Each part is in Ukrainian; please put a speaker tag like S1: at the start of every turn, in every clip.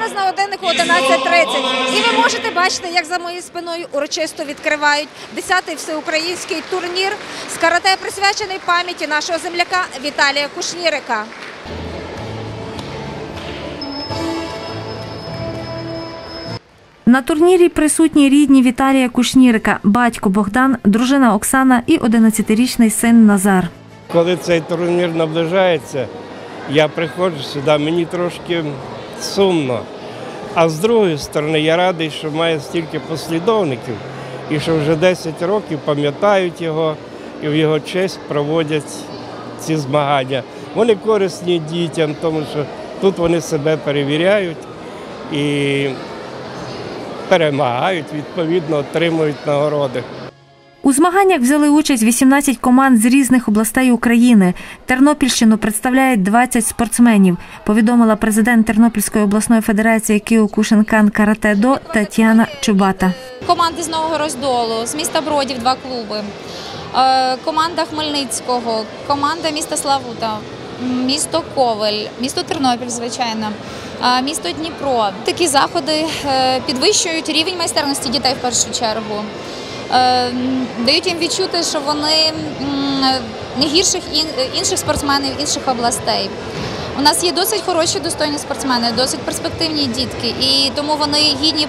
S1: зараз на годиннику 11:30. І ви можете бачити, як за моєю спиною урочисто відкривають 10-й всеукраїнський турнір з карате, присвячений пам'яті нашого земляка Віталія Кушнірика.
S2: На турнірі присутні рідні Віталія Кушнірика, батько Богдан, дружина Оксана і 11-річний син Назар.
S3: Коли цей турнір наближається, я приходжу сюди, мені трошки сумно. А з другої сторони, я радий, що має стільки послідовників і що вже 10 років пам'ятають його і в його честь проводять ці змагання. Вони корисні дітям, тому що тут вони себе перевіряють і перемагають, відповідно, отримують нагороди.
S2: У змаганнях взяли участь 18 команд з різних областей України. Тернопільщину представляють 20 спортсменів, повідомила президент Тернопільської обласної федерації Кіокушинкан карате-до Тетяна Чубата.
S4: Команди з Нового Роздолу, з міста Бродів 2 клуби, команда Хмельницького, команда міста Славута, місто Ковель, місто Тернопіль, звичайно, місто Дніпро. Такі заходи підвищують рівень майстерності дітей в першу чергу. Дають їм відчути, що вони не гірших інших спортсменів інших областей. У нас є досить хороші, достойні спортсмени, досить перспективні дітки, і тому вони гідні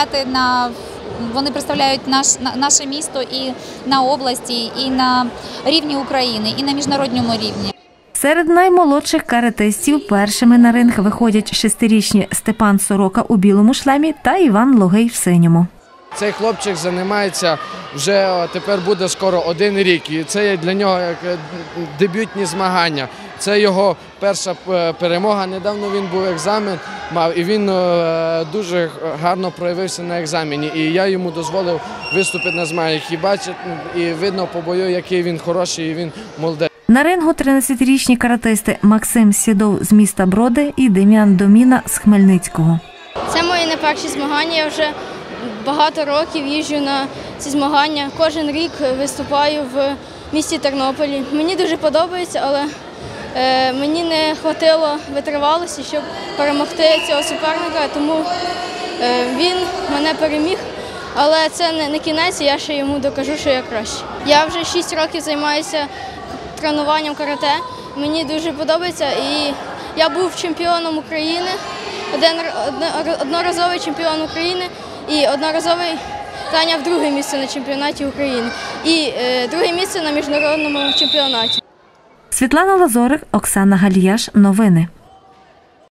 S4: представляють наше місто і на області, і на рівні України, і на міжнародному рівні.
S2: Серед наймолодших каратистів першими на ринг виходять 6-річні Степан Сорока у білому шлемі та Іван Логий в синьому.
S5: Цей хлопчик займається вже тепер буде скоро 1 рік, і це для нього як дебютні змагання. Це його перша перемога. Недавно він був екзамен мав, і він дуже гарно проявився на екзамені. І я йому дозволив виступити на змаганнях. І бачить, і видно по бою, який він хороший, і він молодець.
S2: На рингу 13-річні каратисти Максим Сідов з міста Броди і Дем'ян Доміна з Хмельницького.
S6: Це мої не перші змагання, я вже багато років їжджу на ці змагання. Кожен рік виступаю в місті Тернополі. Мені дуже подобається, але мені не вистачило витривалості, щоб перемогти цього суперника, тому він мене переміг. Але це не кінець, я ще йому докажу, що я краще. Я вже 6 років займаюся тренуванням карате, мені дуже подобається. І я був чемпіоном України, одноразовий чемпіон України і одноразовий зайняв 2-е місце на чемпіонаті України і 2-е місце на міжнародному чемпіонаті.
S2: Світлана Лазорик, Оксана Галіяш. Новини.